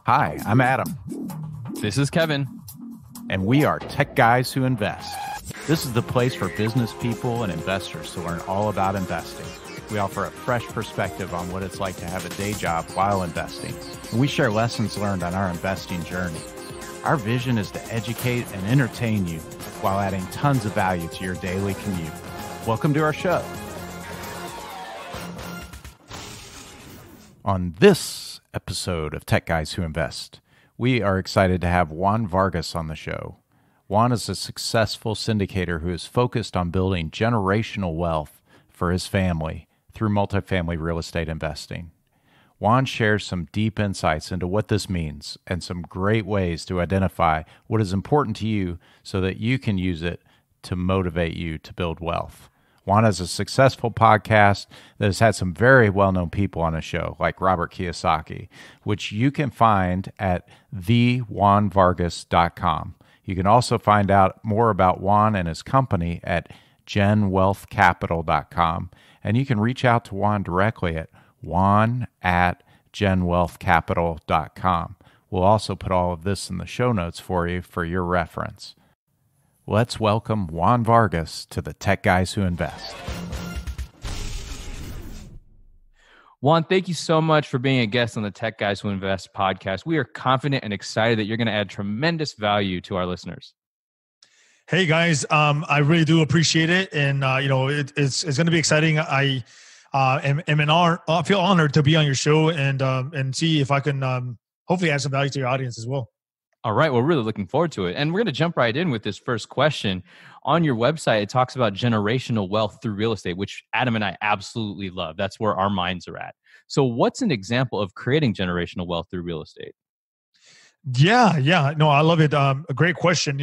Hi, I'm Adam. This is Kevin. And we are Tech Guys Who Invest. This is the place for business people and investors to learn all about investing. We offer a fresh perspective on what it's like to have a day job while investing. And we share lessons learned on our investing journey. Our vision is to educate and entertain you while adding tons of value to your daily commute. Welcome to our show. On this episode of Tech Guys Who Invest, we are excited to have Juan Vargas on the show. Juan is a successful syndicator who is focused on building generational wealth for his family through multifamily real estate investing. Juan shares some deep insights into what this means and some great ways to identify what is important to you so that you can use it to motivate you to build wealth. Juan has a successful podcast that has had some very well-known people on his show, like Robert Kiyosaki, which you can find at thejuanvargas.com. You can also find out more about Juan and his company at genwealthcapital.com. And you can reach out to Juan directly at juan@genwealthcapital.com. We'll also put all of this in the show notes for you for your reference. Let's welcome Juan Vargas to the Tech Guys Who Invest. Juan, thank you so much for being a guest on the Tech Guys Who Invest podcast. We are confident and excited that you're going to add tremendous value to our listeners. Hey guys, I really do appreciate it, and it's going to be exciting. I feel honored to be on your show and see if I can hopefully add some value to your audience as well. All right, we're really looking forward to it. And we're going to jump right in with this first question. On your website, it talks about generational wealth through real estate, which Adam and I absolutely love. That's where our minds are at. So what's an example of creating generational wealth through real estate? Yeah. No, I love it. A great question.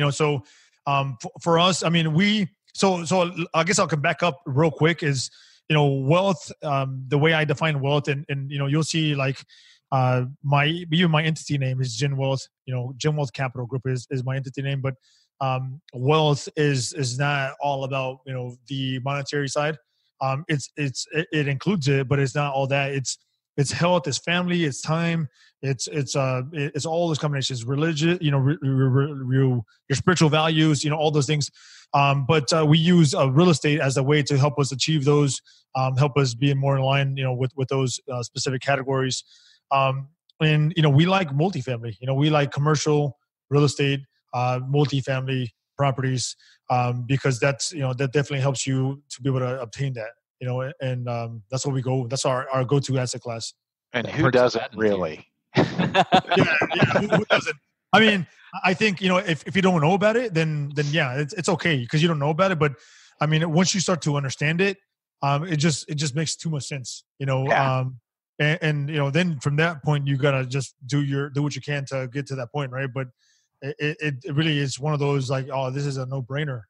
For us, I mean, so I guess I'll come back up real quick is, wealth, the way I define wealth and you'll see like, my entity name is Gen Wealth. Gen Wealth Capital Group is my entity name, but wealth is not all about the monetary side. It includes it, but it's not all that. It's health, it's family, it's time, it's all those combinations. Religion, your spiritual values, all those things. But we use real estate as a way to help us achieve those, help us be more in line, with those specific categories. And we like multifamily, we like commercial real estate, multifamily properties, because that's, that definitely helps you to be able to obtain that, and that's what we go, that's our go-to asset class. And who doesn't really? Yeah. Who doesn't? I mean, I think, if you don't know about it, then yeah, it's okay because you don't know about it. But I mean, once you start to understand it, it just makes too much sense, Yeah. And then from that point, you gotta just do what you can to get to that point, right? But it really is one of those like, oh, this is a no-brainer,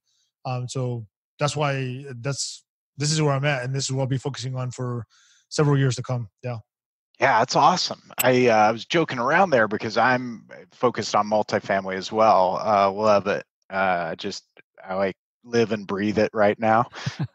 So that's why this is where I'm at, and this is what I'll be focusing on for several years to come. Yeah. Yeah, it's awesome. I was joking around there because I'm focused on multifamily as well. Love it. I like live and breathe it right now,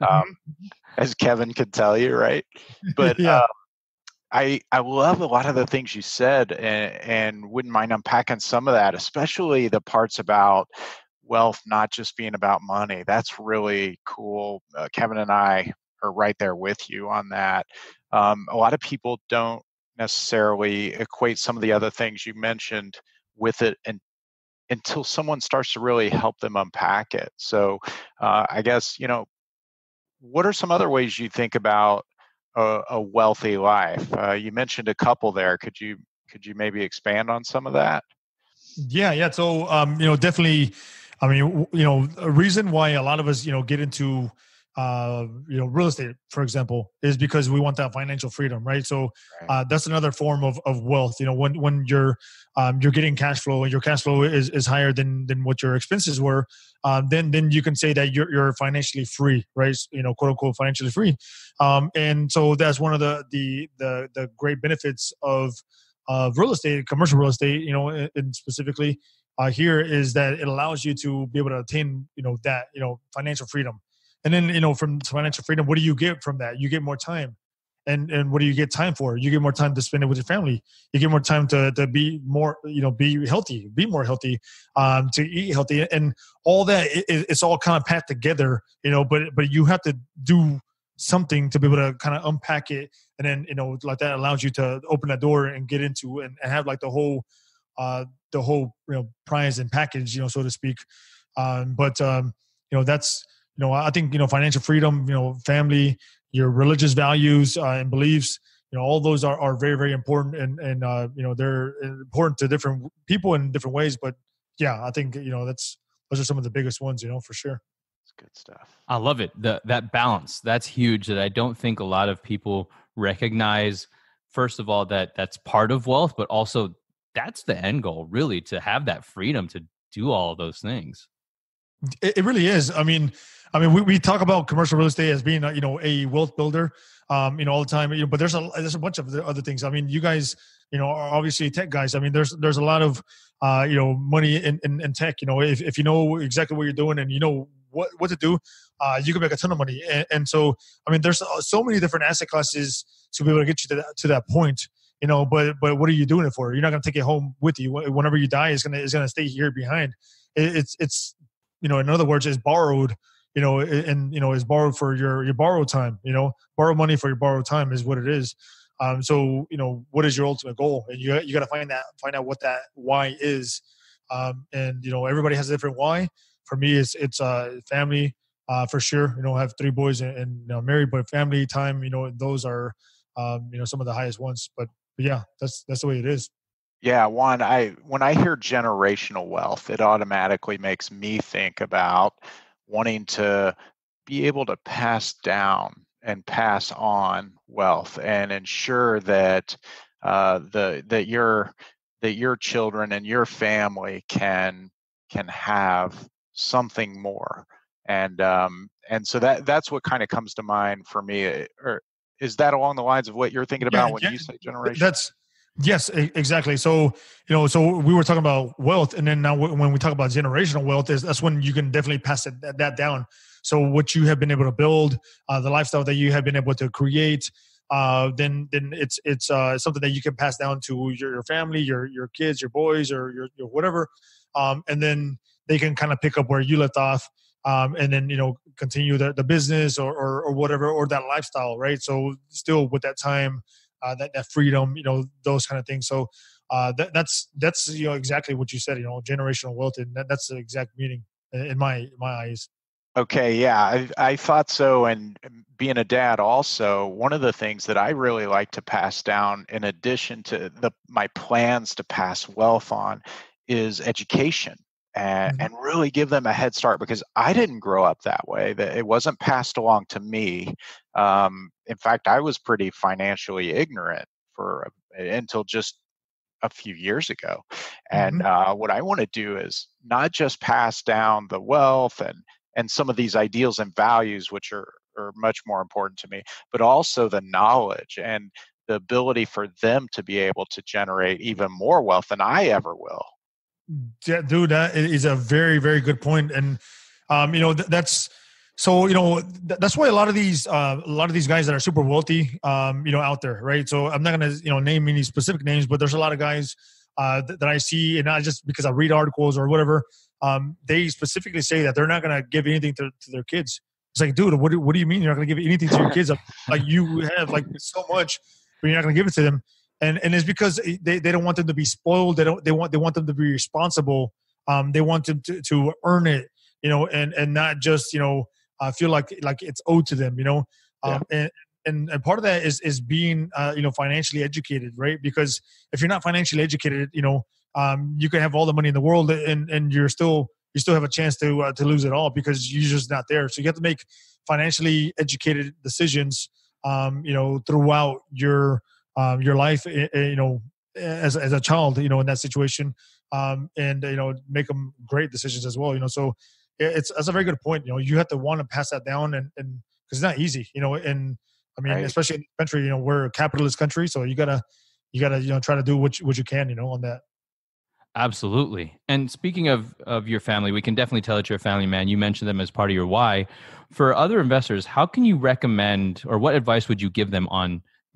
as Kevin could tell you, right? But Yeah. I love a lot of the things you said and wouldn't mind unpacking some of that, especially the parts about wealth not just being about money. That's really cool. Kevin and I are right there with you on that. A lot of people don't necessarily equate some of the other things you mentioned with it until someone starts to really help them unpack it. So I guess, what are some other ways you think about a wealthy life? You mentioned a couple there. Could you maybe expand on some of that? Yeah. So, definitely, I mean, a reason why a lot of us, get into, real estate, for example, is because we want that financial freedom, right? So, that's another form of wealth. When you're getting cash flow and your cash flow is higher than what your expenses were, then you can say that you're financially free, right? Quote unquote, financially free. And so that's one of the great benefits of real estate, commercial real estate, and specifically here is that it allows you to be able to attain, that, financial freedom. And then, from financial freedom, what do you get from that? You get more time. And what do you get time for? You get more time to spend it with your family. You get more time to be more, be healthy, be more healthy, to eat healthy, and all that. It's all kind of packed together, But you have to do something to be able to kind of unpack it, and then like that allows you to open that door and get into and have like the whole prize and package, so to speak. That's I think financial freedom, family, your religious values and beliefs, all those are very, very important, and they're important to different people in different ways. But yeah, I think those are some of the biggest ones, for sure. It's good stuff. I love it. That balance, that's huge. That I don't think a lot of people recognize. First of all, that's part of wealth, but also that's the end goal, really, to have that freedom to do all of those things. It really is. I mean, we talk about commercial real estate as being a wealth builder, all the time. But there's a bunch of other things. I mean, you guys, are obviously tech guys. I mean, there's a lot of money in tech. If you know exactly what you're doing and you know what to do, you can make a ton of money. And so, I mean, there's so many different asset classes to be able to get you to that point. But what are you doing it for? You're not going to take it home with you. Whenever you die, it's gonna stay here behind. It's in other words, is borrowed. Is borrowed for your borrowed time. Borrow money for your borrowed time is what it is. So what is your ultimate goal? And you got to find out what that why is. And everybody has a different why. For me, it's family, for sure. I have 3 boys and married, but family time. Those are some of the highest ones. But yeah, that's the way it is. Yeah, Juan, when I hear generational wealth, it automatically makes me think about wanting to be able to pass down and pass on wealth and ensure that that your children and your family can have something more. And so that's what kind of comes to mind for me. Or is that along the lines of what you're thinking about when you say generation? Yes, exactly. So, so we were talking about wealth, and then now when we talk about generational wealth, that's when you can definitely pass that down. So what you have been able to build, the lifestyle that you have been able to create, then it's something that you can pass down to your family, your kids, your boys, or your whatever, and then they can kind of pick up where you left off, and then continue the business or whatever, or that lifestyle, right? So still with that time. That freedom, those kind of things. So that's exactly what you said. Generational wealth, and that's the exact meaning in my eyes. Okay, yeah, I thought so. And being a dad, also one of the things that I really like to pass down, in addition to my plans to pass wealth on, is education. And really give them a head start, because I didn't grow up that way. That it wasn't passed along to me. In fact, I was pretty financially ignorant until just a few years ago. And what I want to do is not just pass down the wealth and some of these ideals and values, which are much more important to me, but also the knowledge and the ability for them to be able to generate even more wealth than I ever will. Yeah, dude, that is a very, very good point. And, that's why a lot of these guys that are super wealthy, out there, right? So I'm not going to, name any specific names, but there's a lot of guys that I see, and not just because I read articles or whatever. They specifically say that they're not going to give anything to their kids. It's like, dude, what do you mean you're not going to give anything to your kids? Like you have like so much, but you're not going to give it to them. And it's because they don't want them to be spoiled. They want them to be responsible. They want them to earn it, and not just feel like it's owed to them, and part of that is being financially educated, right? Because if you're not financially educated, you can have all the money in the world and you still have a chance to lose it all because you're just not there. So you have to make financially educated decisions, throughout your life, as a child, in that situation, and make them great decisions as well. So that's a very good point. You have to want to pass that down, and because it's not easy, and I mean, right. Especially in the country, we're a capitalist country, so you gotta try to do what you can, on that. Absolutely. And speaking of your family, we can definitely tell that you're a family man. You mentioned them as part of your why. For other investors, how can you recommend, or what advice would you give them on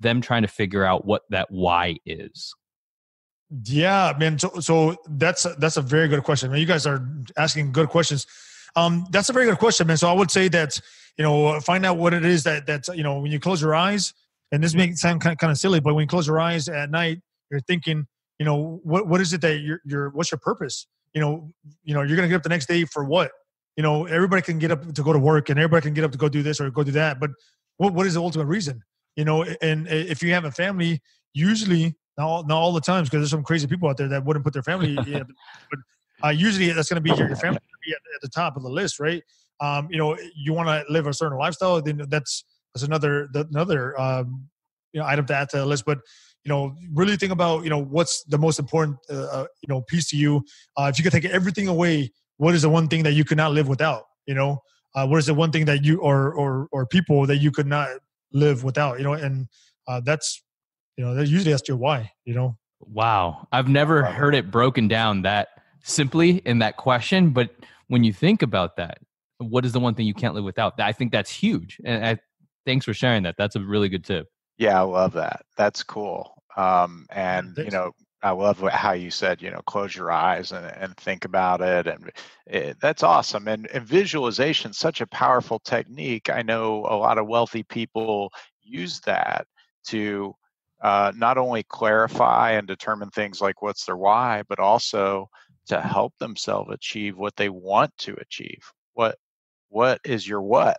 them trying to figure out what that why is? Yeah, man. So that's a very good question. Man, you guys are asking good questions. That's a very good question, man. So I would say that, find out what it is that when you close your eyes, and this may sound kind of silly, but when you close your eyes at night, you're thinking, what is it that what's your purpose? You're going to get up the next day for what? Everybody can get up to go to work, and everybody can get up to go do this or go do that. But what is the ultimate reason? And if you have a family, usually, not all the times, because there's some crazy people out there that wouldn't put their family in, but usually that's going to be your family at the top of the list, right? You want to live a certain lifestyle, then that's another item to add to the list. But really think about what's the most important piece to you. If you could take everything away, what is the one thing that you could not live without? What is the one thing that you or people that you could not live without? And that's usually that's your why. Wow, I've never heard it broken down that simply in that question. But when you think about that, what is the one thing you can't live without? I think that's huge. And thanks for sharing that. That's a really good tip. Yeah, I love that. That's cool. And I love how you said, close your eyes and think about it. And that's awesome. And visualization, such a powerful technique. I know a lot of wealthy people use that to not only clarify and determine things like what's their why, but also to help themselves achieve what they want to achieve. What is your what?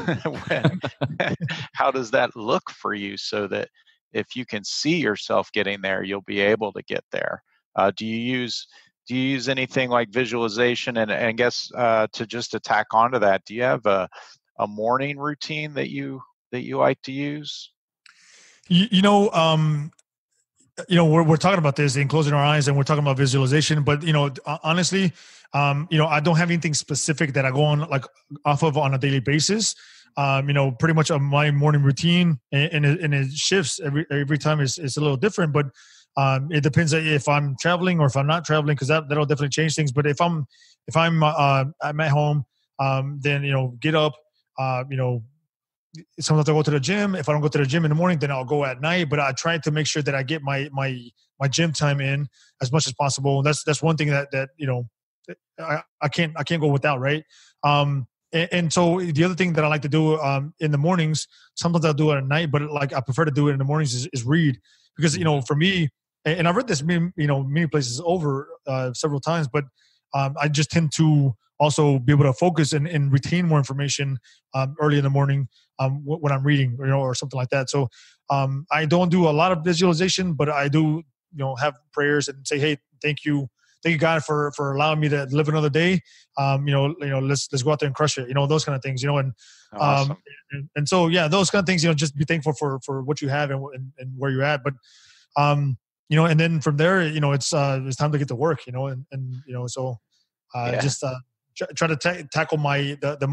How does that look for you, so that if you can see yourself getting there, you'll be able to get there? Do you use anything like visualization? And I guess to just tack onto that, do you have a morning routine that you like to use? We're talking about this in closing our eyes, and we're talking about visualization. But honestly, I don't have anything specific that I go on off of on a daily basis. Pretty much my morning routine, and it shifts every time. It's a little different, but it depends if I'm traveling or if I'm not traveling, because that'll definitely change things. But if I'm at home, then get up. Sometimes I go to the gym. If I don't go to the gym in the morning, then I'll go at night. But I try to make sure that I get my gym time in as much as possible. And that's one thing that I can't go without, right? And so the other thing that I like to do in the mornings, sometimes I'll do it at night, but I prefer to do it in the mornings is read, because for me, and I've read this many places over several times, but I just tend to also be able to focus and retain more information early in the morning when I'm reading, or something like that. So I don't do a lot of visualization, but I do have prayers and say, hey, thank you God for allowing me to live another day. Let's go out there and crush it. Those kind of things. And Awesome. and so those kind of things. Just be thankful for what you have and where you're at. But and then from there, it's time to get to work. So just try to tackle the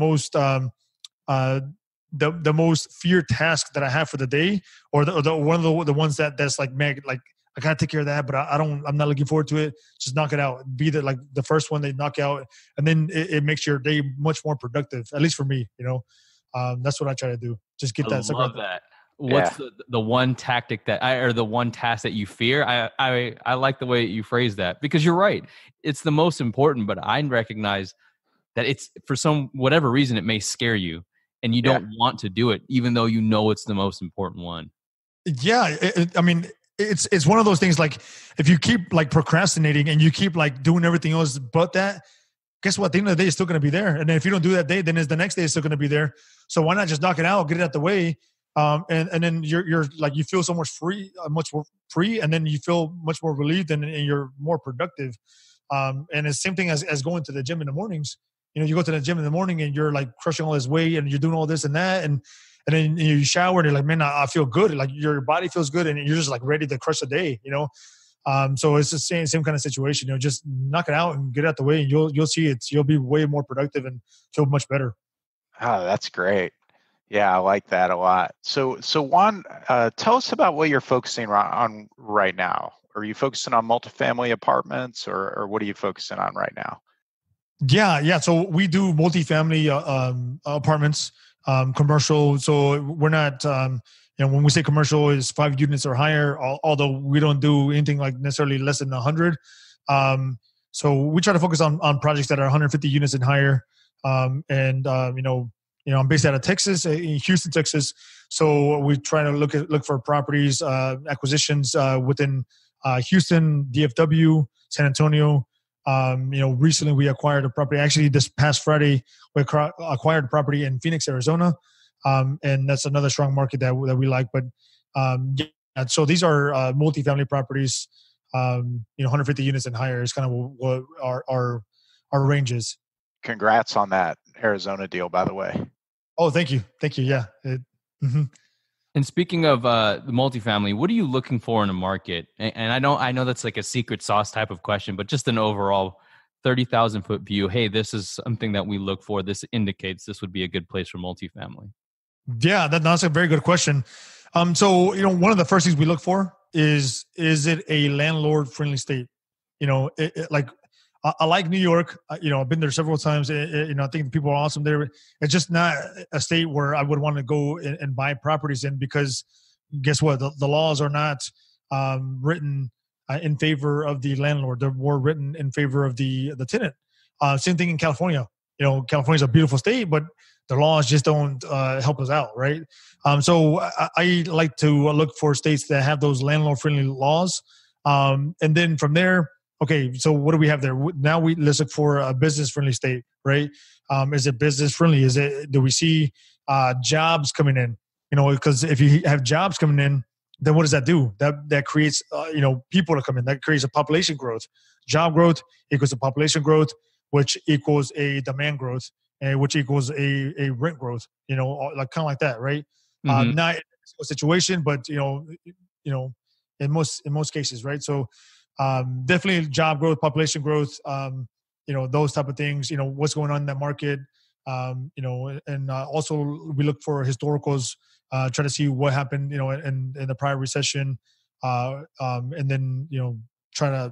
most fear task that I have for the day, or the one of the ones that's I gotta take care of that, but I'm not looking forward to it. Just knock it out. Be the first one they knock out, and then it makes your day much more productive. At least for me, that's what I try to do. Just get that. I love that. What's the one tactic or the one task that you fear? I like the way you phrase that, because you're right. It's the most important, but I recognize that it's, for whatever reason, it may scare you, and you don't want to do it, even though it's the most important one. Yeah, it's one of those things. If you keep procrastinating and you keep doing everything else but that, guess what? At the end of the day, it's still going to be there. And then if you don't do that day, then the next day is still going to be there. So why not just knock it out, get it out the way, and then you're you feel so much more free, and then you feel much more relieved, and you're more productive. And it's the same thing as going to the gym in the mornings. You go to the gym in the morning and you're crushing all this weight and you're doing all this and that, and then you shower and you're like, man, I feel good. Your body feels good, and you're just ready to crush the day. So it's the same kind of situation. Just knock it out and get it out the way, and you'll see you'll be way more productive and feel much better. Oh, that's great. Yeah, I like that a lot. So Juan, tell us about what you're focusing on right now. Are you focusing on multifamily apartments, or what are you focusing on right now? Yeah. So we do multifamily apartments, commercial. So we're not, when we say commercial is 5 units or higher, although we don't do anything like necessarily less than 100. So we try to focus on projects that are 150 units and higher. I'm based out of Texas, in Houston, Texas. So we try to look for properties, acquisitions within Houston, DFW, San Antonio. Recently we acquired a property. Actually, this past Friday, we acquired a property in Phoenix, Arizona, and that's another strong market that we like. But so these are multifamily properties. 150 units and higher is kind of what our range is. Congrats on that Arizona deal, by the way. Oh, thank you. Yeah. And speaking of the multifamily, what are you looking for in a market? And I know that's like a secret sauce type of question, but just an overall 30,000 foot view. Hey, this is something that we look for. This indicates this would be a good place for multifamily. Yeah, that's a very good question. So one of the first things we look for is it a landlord friendly state? I like New York. I've been there several times. I think people are awesome there. It's just not a state where I would want to go and buy properties in, because guess what? The laws are not written in favor of the landlord. They're more written in favor of the tenant. Same thing in California. California's a beautiful state, but the laws just don't help us out, right? So I like to look for states that have those landlord-friendly laws. And then from there, okay, so what do we have there? Now let's look for a business-friendly state, right? Is it business-friendly? Do we see jobs coming in? Because if you have jobs coming in, then what does that do? That creates, people to come in. That creates a population growth. Job growth equals a population growth, which equals a demand growth, and which equals a rent growth. Like that, right? Mm-hmm. Not in a situation, but in most cases, right? So definitely job growth, population growth, those type of things. What's going on in that market, and also we look for historicals. Try to see what happened, in the prior recession, and then try to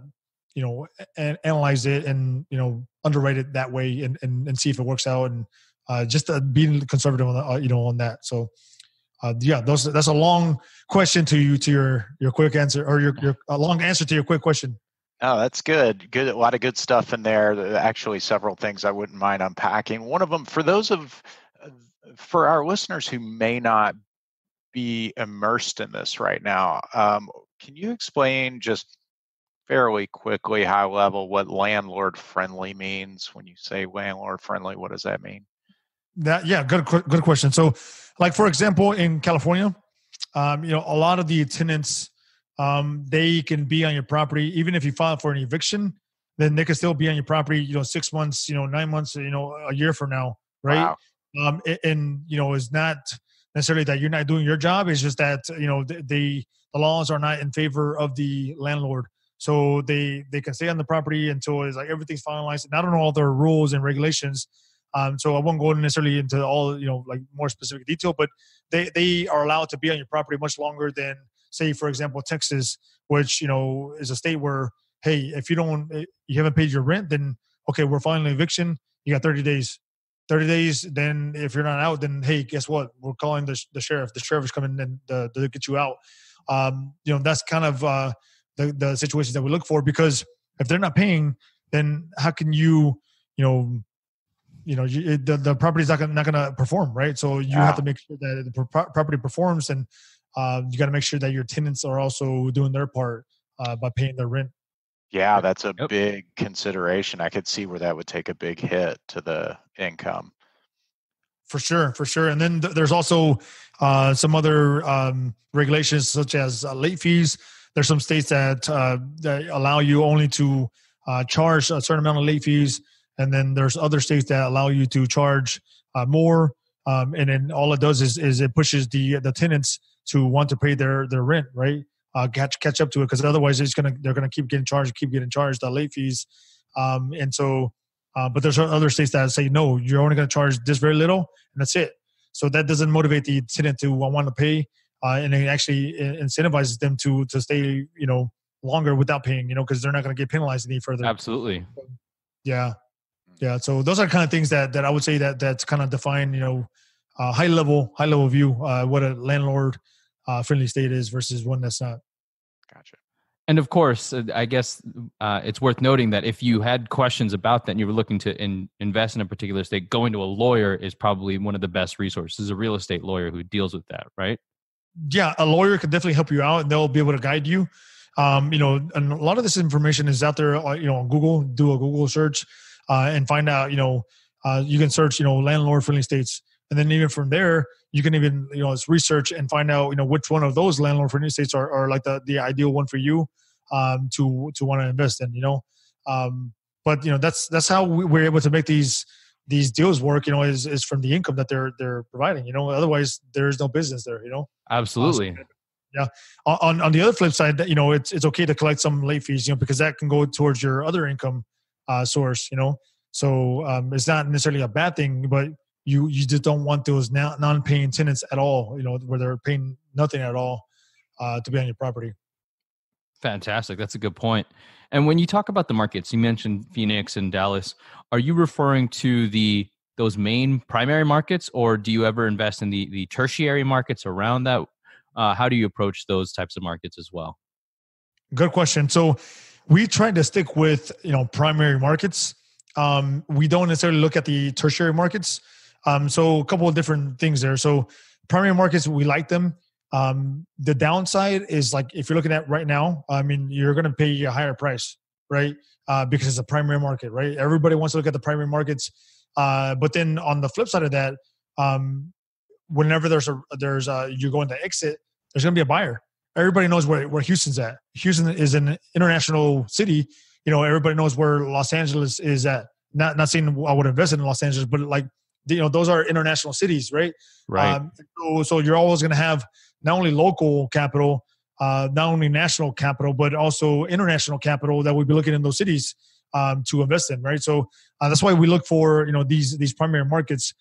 analyze it and underwrite it that way and see if it works out, and just being conservative on that. So that's a long question to your quick answer, or your a long answer to your quick question. Oh, that's good. Good. A lot of good stuff in there. Actually, several things I wouldn't mind unpacking. One of them, for our listeners who may not be immersed in this right now, can you explain just fairly quickly, high level, what landlord friendly means? When you say landlord friendly, what does that mean? Good question. So, like for example, in California, a lot of the tenants, they can be on your property even if you file for an eviction. Then they can still be on your property, 6 months, 9 months, a year from now, right? Wow. And it's not necessarily that you're not doing your job. It's just that the laws are not in favor of the landlord. So they can stay on the property until it's like everything's finalized. And I don't know all their rules and regulations. So I won't go necessarily into all, like more specific detail, but they are allowed to be on your property much longer than, say, for example, Texas, which, is a state where, hey, if you haven't paid your rent, then, okay, we're filing an eviction. You got 30 days. 30 days, then if you're not out, then, hey, guess what? We're calling the sheriff. The sheriff is coming in to get you out. That's kind of the situations that we look for, because if they're not paying, then how can the property is not going to perform, right? So you have to make sure that the property performs, and you got to make sure that your tenants are also doing their part by paying their rent. Yeah, that's a big consideration. I could see where that would take a big hit to the income. For sure. And then there's also some other regulations, such as late fees. There's some states that allow you only to charge a certain amount of late fees. And then there's other states that allow you to charge more. And then all it does is it pushes the tenants to want to pay their rent, right? Catch up to it, because otherwise they're gonna keep getting charged the late fees. And so, but there's other states that say, no, you're only going to charge this very little, and that's it. So that doesn't motivate the tenant to want to pay, and it actually incentivizes them to stay, longer without paying, because they're not going to get penalized any further. Absolutely. Yeah. So those are kind of things that I would say that's kind of define, high level view, what a landlord friendly state is versus one that's not. Gotcha. And of course, I guess it's worth noting that if you had questions about that and you were looking to invest in a particular state, going to a lawyer is probably one of the best resources, a real estate lawyer who deals with that, right? Yeah, a lawyer can definitely help you out, and they'll be able to guide you. And a lot of this information is out there, on Google. Do a Google search and find out, you can search, landlord-friendly states. And then even from there, you can even, research and find out, which one of those landlord-friendly states are like the ideal one for you to want to invest in, But, that's how we're able to make these deals work, is from the income that they're providing, otherwise there's no business there, Absolutely. Yeah. On the other flip side, it's okay to collect some late fees, because that can go towards your other income source, So it's not necessarily a bad thing, but you just don't want those non-paying tenants at all, where they're paying nothing at all to be on your property. Fantastic. That's a good point. And when you talk about the markets, you mentioned Phoenix and Dallas. Are you referring to those main primary markets, or do you ever invest in the tertiary markets around that? How do you approach those types of markets as well? Good question. So we try to stick with, primary markets. We don't necessarily look at the tertiary markets. So a couple of different things there. So primary markets, we like them. The downside is, like, if you're looking at right now, you're going to pay a higher price, right? Because it's a primary market, right? Everybody wants to look at the primary markets. But then on the flip side of that, whenever you're going to exit, there's going to be a buyer. Everybody knows where Houston's at. Houston is an international city. Everybody knows where Los Angeles is at. Not saying I would invest in Los Angeles, but those are international cities, right? Right. So you're always going to have not only local capital, not only national capital, but also international capital that would be looking in those cities to invest in, right? So that's why we look for these primary markets,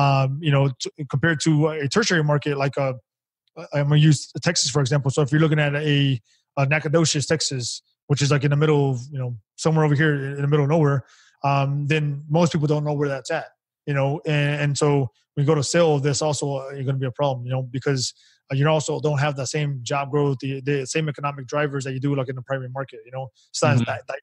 compared to a tertiary market. Like I'm going to use Texas for example. So if you're looking at a Nacogdoches, Texas, which is like in the middle of somewhere over here in the middle of nowhere, then most people don't know where that's at. And so when you go to sell, this also you're going to be a problem, because you also don't have the same job growth, the same economic drivers that you do like in the primary market, so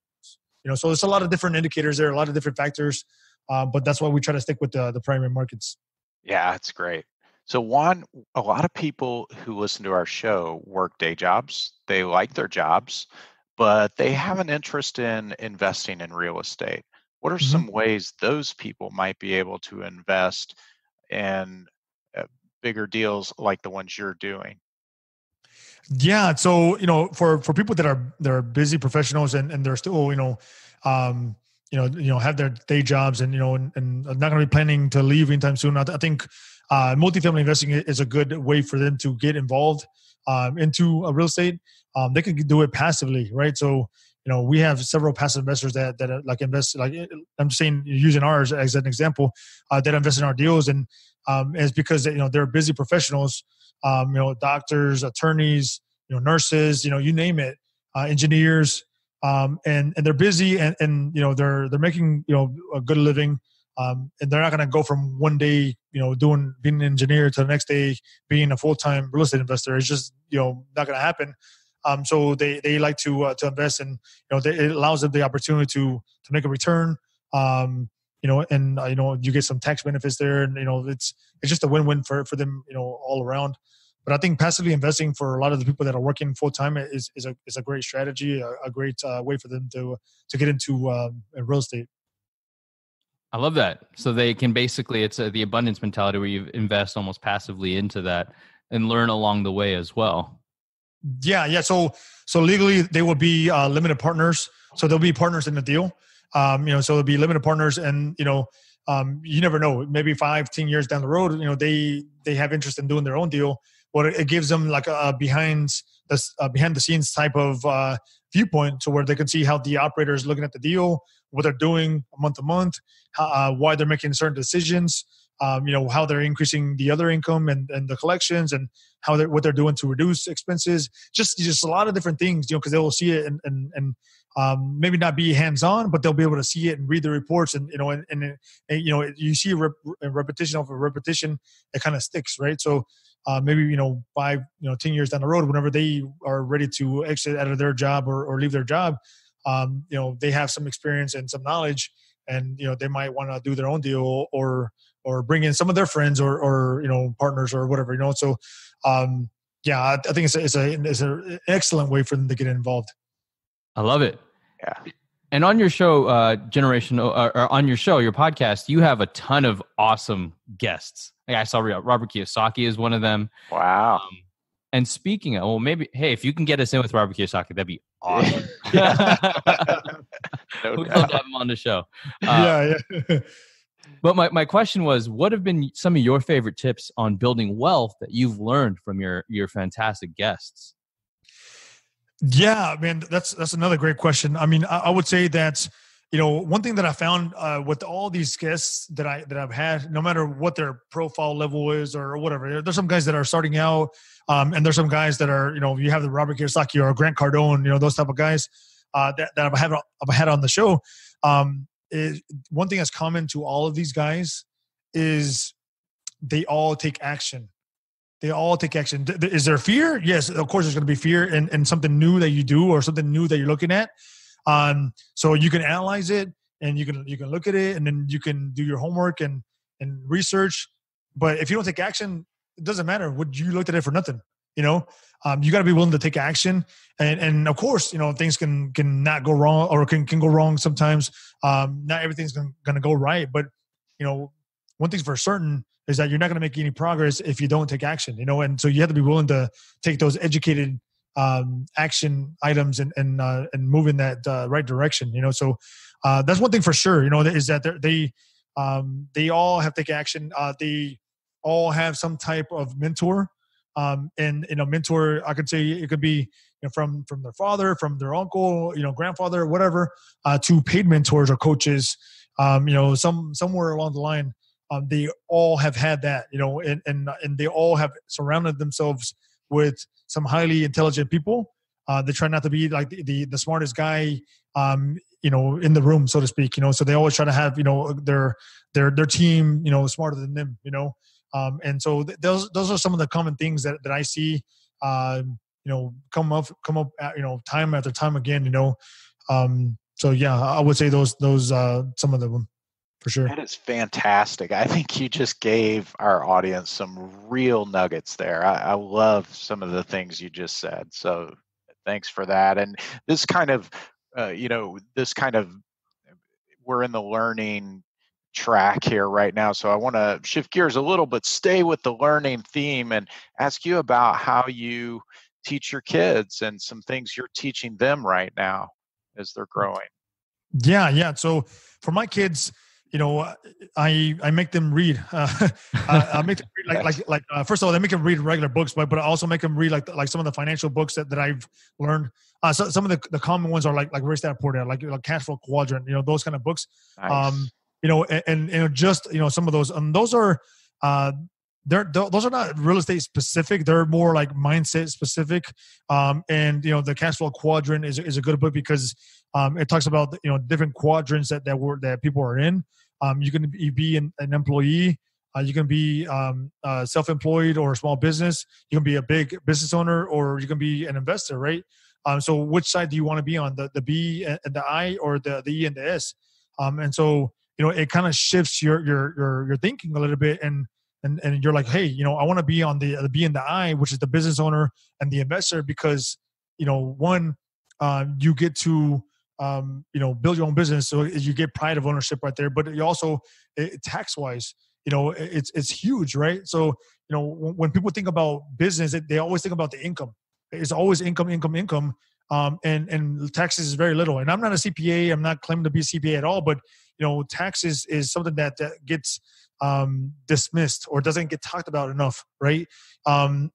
so there's a lot of different indicators there, a lot of different factors, but that's why we try to stick with the primary markets. Yeah, that's great. So Juan, a lot of people who listen to our show work day jobs. They like their jobs, but they have an interest in investing in real estate. What are some ways those people might be able to invest in bigger deals like the ones you're doing? Yeah. So, for people that are busy professionals and they're still, have their day jobs and not going to be planning to leave anytime soon. I think multifamily investing is a good way for them to get involved into a real estate. They can do it passively, right? So, we have several passive investors that invest, like I'm saying, using ours as an example, that invest in our deals. And it's because, they're busy professionals, doctors, attorneys, nurses, you name it, engineers, and they're busy and they're making, a good living. And they're not going to go from one day, being an engineer to the next day being a full-time real estate investor. It's just, not going to happen. So they like to invest, and it allows them the opportunity to make a return. You get some tax benefits there, and it's just a win-win for them, all around. But I think passively investing for a lot of the people that are working full time is a great strategy, a great way for them to get into real estate. I love that. So they can basically, it's the abundance mentality where you invest almost passively into that and learn along the way as well. Yeah. So legally they will be limited partners. So they'll be partners in the deal. So they'll be limited partners, and you never know. Maybe 5-10 years down the road, they have interest in doing their own deal. But it gives them like a behind the scenes type of viewpoint, to where they can see how the operator is looking at the deal, what they're doing month to month, why they're making certain decisions. How they're increasing the other income and the collections, and what they're doing to reduce expenses. Just a lot of different things, because they will see it and maybe not be hands-on, but they'll be able to see it and read the reports, and you see a repetition of a repetition, it kind of sticks, right? So maybe 5 10 years down the road, whenever they are ready to exit out of their job or leave their job, they have some experience and some knowledge, and they might want to do their own deal or bring in some of their friends or partners or whatever. So I think it's an excellent way for them to get involved. I love it. Yeah. And on your show, or on your show, your podcast, you have a ton of awesome guests. Like I saw Robert Kiyosaki is one of them. Wow. And speaking of, maybe, hey, if you can get us in with Robert Kiyosaki, that'd be awesome. We'd love to have him on the show. Yeah. But my question was, what have been some of your favorite tips on building wealth that you've learned from your fantastic guests? Yeah, man, that's another great question. I mean, I would say that, one thing that I found with all these guests that I've had, no matter what their profile level is or whatever, there's some guys that are starting out, and there's some guys that are, you have the Robert Kiyosaki or Grant Cardone, those type of guys that I've had on the show. One thing that's common to all of these guys is they all take action. They all take action. Is there fear? Yes, of course there's going to be fear and something new that you do or something new that you're looking at. So you can analyze it and you can look at it and then you can do your homework and research. But if you don't take action, it doesn't matter. You looked at it for nothing. You got to be willing to take action. And of course, things can not go wrong or can go wrong sometimes. Not everything's going to go right. But, one thing's for certain is that you're not going to make any progress if you don't take action, and so you have to be willing to take those educated action items and move in that right direction, so that's one thing for sure, is that they all have to take action. They all have some type of mentor, and mentor, I could say it could be from their father, from their uncle, grandfather, whatever, to paid mentors or coaches, somewhere along the line. They all have had that, and they all have surrounded themselves with some highly intelligent people. They try not to be like the smartest guy, in the room, so to speak. So they always try to have, their team, smarter than them. And so those are some of the common things that I see, come up, time after time again. So yeah, I would say those some of them. For sure. That is fantastic. I think you just gave our audience some real nuggets there. I love some of the things you just said. So thanks for that. And this kind of, we're in the learning track here right now. So I want to shift gears a little, but stay with the learning theme and ask you about how you teach your kids and some things you're teaching them right now as they're growing. Yeah. So for my kids, I make them read. I make them read like first of all, I make them read regular books, but I also make them read like some of the financial books that I've learned. So some of the common ones are like Rich Dad Poor Dad, like Cash Flow Quadrant, those kind of books. Nice. And just some of those, those are those are not real estate specific. They're more like mindset specific. And the Cash Flow Quadrant is a good book because it talks about different quadrants that people are in. You can be an employee. You can be self-employed or a small business. You can be a big business owner, or you can be an investor, right? So which side do you want to be on, the B and the I, or the E and the S? And so it kind of shifts your thinking a little bit, and you're like, hey, I want to be on the B and the I, which is the business owner and the investor, because one, you get to build your own business, so you get pride of ownership right there. But you also, tax wise, it's huge, right? So when people think about business, they always think about the income. It's always income, and taxes is very little. And I'm not a CPA. I'm not claiming to be a CPA at all. But taxes is something that gets dismissed or doesn't get talked about enough, right? And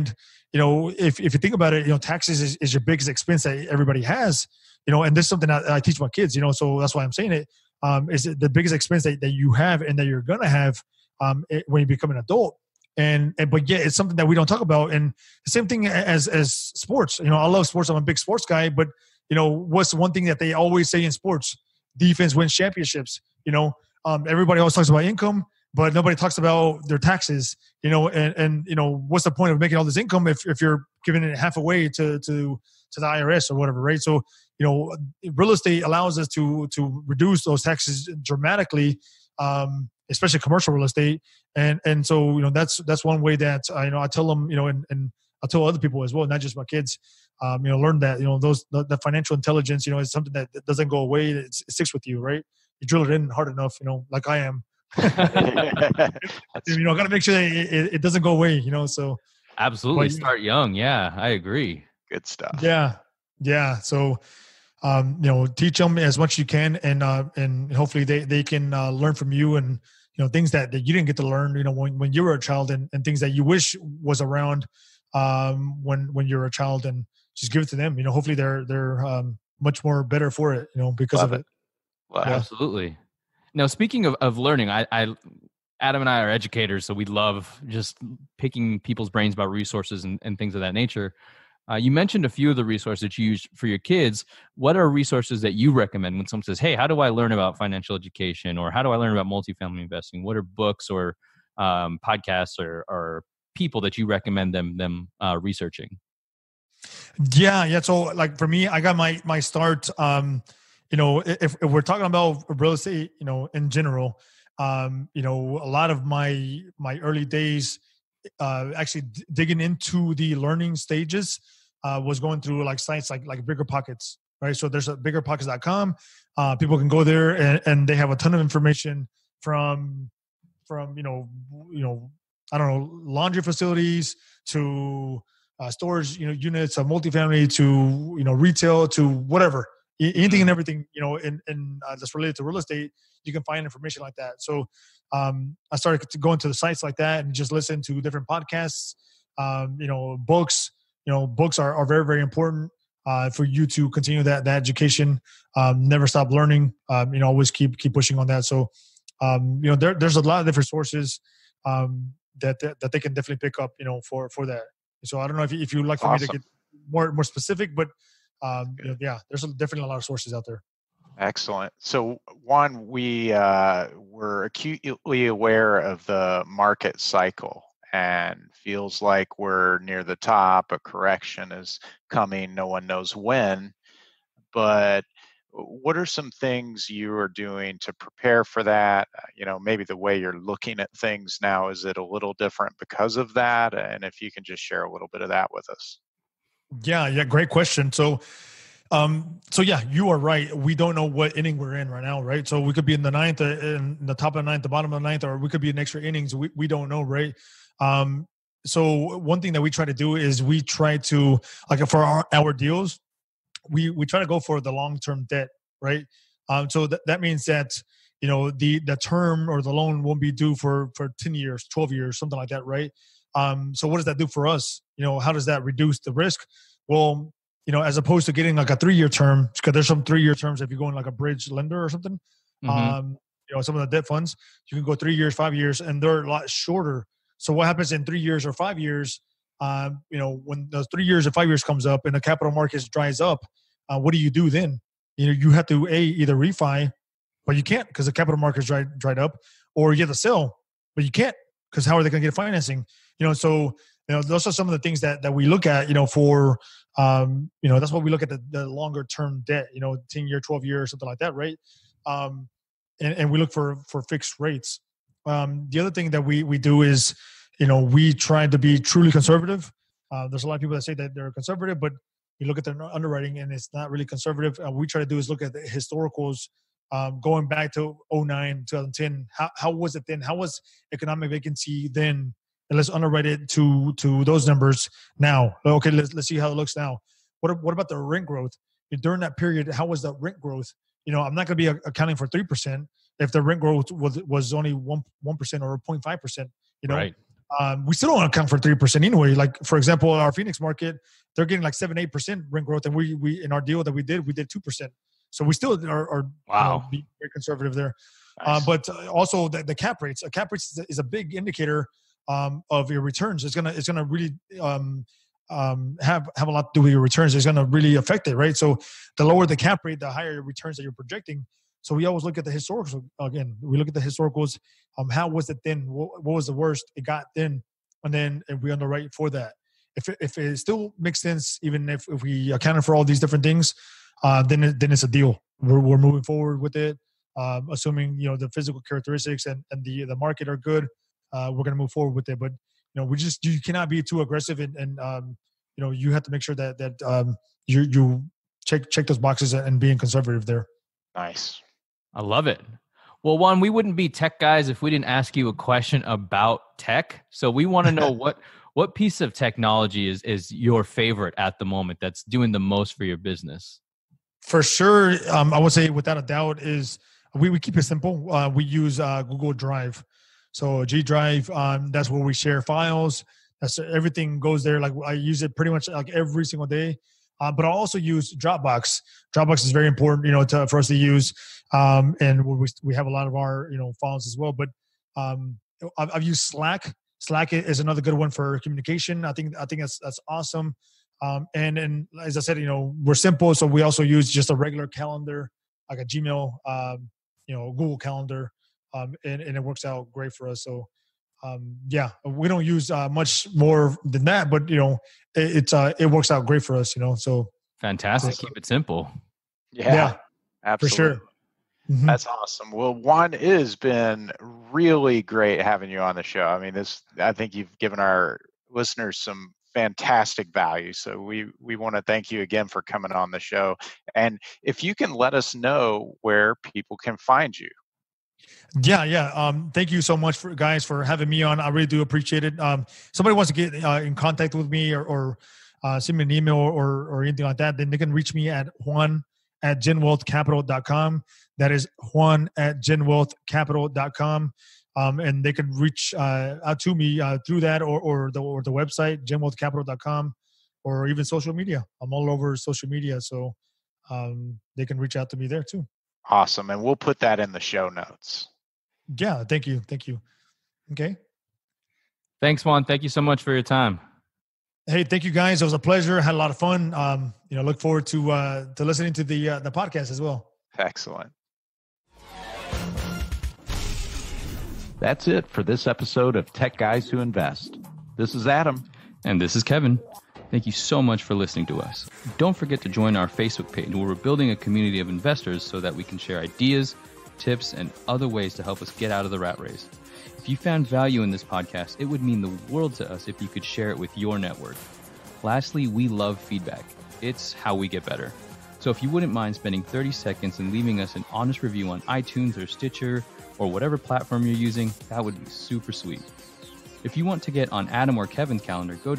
if you think about it, taxes is your biggest expense that everybody has. And this is something that I teach my kids. So that's why I'm saying it. Is the biggest expense that you have and that you're gonna have when you become an adult. But yeah, it's something that we don't talk about. And the same thing as sports. I love sports. I'm a big sports guy. But what's one thing that they always say in sports? Defense wins championships. Everybody always talks about income, but nobody talks about their taxes, and what's the point of making all this income if you're giving it half away to the IRS or whatever, right? So, real estate allows us to reduce those taxes dramatically, especially commercial real estate. And so, that's one way that I tell them, and I'll tell other people as well, not just my kids, learn that, the financial intelligence, is something that doesn't go away. It sticks with you, right? You drill it in hard enough, like I am. Got to make sure that it doesn't go away, so. Absolutely. Start young. Yeah, I agree. Good stuff. Yeah. So, teach them as much as you can, and hopefully they can learn from you, and things that you didn't get to learn, when you were a child, and things that you wish was around when you're a child, and just give it to them. Hopefully they're much more better for it, because Love of it. Love Absolutely. Now, speaking of learning, Adam and I are educators, so we love just picking people's brains about resources and things of that nature. You mentioned a few of the resources that you use for your kids. What are resources that you recommend when someone says, hey, how do I learn about financial education, or how do I learn about multifamily investing? What are books or podcasts or people that you recommend them researching? Yeah. So like for me, I got my start, if we're talking about real estate, in general, a lot of my early days, actually digging into the learning stages, was going through like sites like BiggerPockets, right? So there's a biggerpockets.com. People can go there and they have a ton of information from I don't know, laundry facilities to storage, units, multifamily to, retail to whatever. Anything and everything, that's related to real estate, you can find information like that. So I started to go into the sites like that and just listen to different podcasts, books. Books are very, very important for you to continue that education. Never stop learning. Always keep pushing on that. So, there's a lot of different sources that they can definitely pick up, for that. So I don't know if you'd like for me to get more specific, but there's definitely a lot of sources out there. Excellent. So Juan, we're acutely aware of the market cycle and feels like we're near the top. A correction is coming. No one knows when. But what are some things you are doing to prepare for that? Maybe the way you're looking at things now, is it a little different because of that? And if you can just share a little bit of that with us. Yeah, great question. So yeah, you are right. We don't know what inning we're in right now, right? So we could be in the ninth, in the top of the ninth, the bottom of the ninth, or we could be in extra innings. We don't know, right? So one thing that we try to do is we try to, like for our deals, we try to go for the long-term debt, right? So that means that, the term or the loan won't be due for 10 years, 12 years, something like that, right? So what does that do for us? How does that reduce the risk? Well, as opposed to getting like a 3-year term, because there's some 3-year terms if you go in like a bridge lender or something. Mm-hmm. Some of the debt funds, you can go 3 years, 5 years, and they're a lot shorter. So what happens in 3 years or 5 years, when those 3 years or 5 years comes up and the capital markets dries up, what do you do then? You have to either refi, but you can't because the capital markets dried up, or you have to sell, but you can't because how are they going to get financing? So those are some of the things that we look at, for, that's what we look at the longer term debt, 10-year, 12-year, something like that. Right. And we look for fixed rates. The other thing that we do is, we try to be truly conservative. There's a lot of people that say that they're conservative, but you look at their underwriting and it's not really conservative. What we try to do is look at the historicals, going back to 2009, 2010. How was it then? How was economic vacancy then? And let's underwrite it to those numbers now. Okay, let's see how it looks now. What about the rent growth? During that period, how was the rent growth? I'm not going to be accounting for 3% if the rent growth was only 1% or 0.5%. Right. We still don't account for 3% anyway. Like for example, our Phoenix market, they're getting like 7-8% rent growth, and we in our deal that we did 2%. So we still are wow, being very conservative there. Nice. But also the cap rates. A cap rates is a big indicator of your returns. It's gonna really have a lot to do with your returns. It's gonna really affect it, right? So the lower the cap rate, the higher your returns that you're projecting. So we always look at the historical again. We look at the historicals. How was it then? What was the worst it got then? And then if we underwrite for that. If it still makes sense, even if we accounted for all these different things, then it's a deal. We're moving forward with it, assuming the physical characteristics and the market are good. We're going to move forward with it. But you cannot be too aggressive, and you have to make sure that you check those boxes and being conservative there. Nice. I love it. Well, Juan, we wouldn't be tech guys if we didn't ask you a question about tech. So we want to know what piece of technology is your favorite at the moment that's doing the most for your business? For sure, I would say without a doubt is we keep it simple. We use Google Drive. So G Drive, that's where we share files. That's everything goes there. Like I use it pretty much like every single day. But I also use Dropbox. Dropbox is very important, for us to use, and we have a lot of our files as well. But I've used Slack. Slack is another good one for communication. I think that's awesome. And as I said, we're simple, so we also use just a regular calendar, like a Gmail, Google Calendar, and it works out great for us. So. We don't use much more than that, but it works out great for us. So fantastic. Keep it simple. Yeah, absolutely. For sure. Mm-hmm. That's awesome. Well, Juan, it has been really great having you on the show. I mean, I think you've given our listeners some fantastic value. So we want to thank you again for coming on the show. And if you can let us know where people can find you. Yeah. Thank you so much guys for having me on. I really do appreciate it. Somebody wants to get in contact with me or send me an email or anything like that, then they can reach me at Juan@genwealthcapital.com. That is Juan@genwealthcapital.com. And they can reach out to me through that or the website, genwealthcapital.com, or even social media. I'm all over social media, so they can reach out to me there too. Awesome. And we'll put that in the show notes. Yeah. Thank you. Okay. Thanks, Juan. Thank you so much for your time. Hey, thank you guys. It was a pleasure. I had a lot of fun. Look forward to listening to the podcast as well. Excellent. That's it for this episode of Tech Guys Who Invest. This is Adam. And this is Kevin. Thank you so much for listening to us. Don't forget to join our Facebook page where we're building a community of investors so that we can share ideas, tips, and other ways to help us get out of the rat race. If you found value in this podcast, it would mean the world to us if you could share it with your network. Lastly, we love feedback. It's how we get better. So if you wouldn't mind spending 30 seconds and leaving us an honest review on iTunes or Stitcher or whatever platform you're using, that would be super sweet. If you want to get on Adam or Kevin's calendar, go to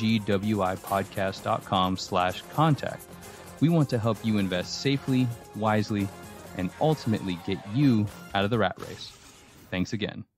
tgwipodcast.com/contact. We want to help you invest safely, wisely, and ultimately get you out of the rat race. Thanks again.